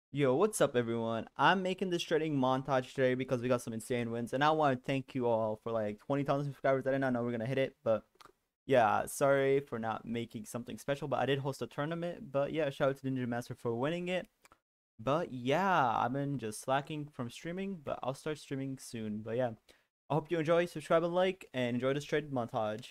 Yo, what's up, everyone? I'm making this trading montage today because we got some insane wins, and I want to thank you all for like 20,000 subscribers. I did not know we are gonna hit it, but yeah, sorry for not making something special, but I did host a tournament. But yeah, shout out to Ninja Master for winning it. But yeah, I've been just slacking from streaming, but I'll start streaming soon. But yeah, I hope you enjoy, subscribe and like, and enjoy this trade montage.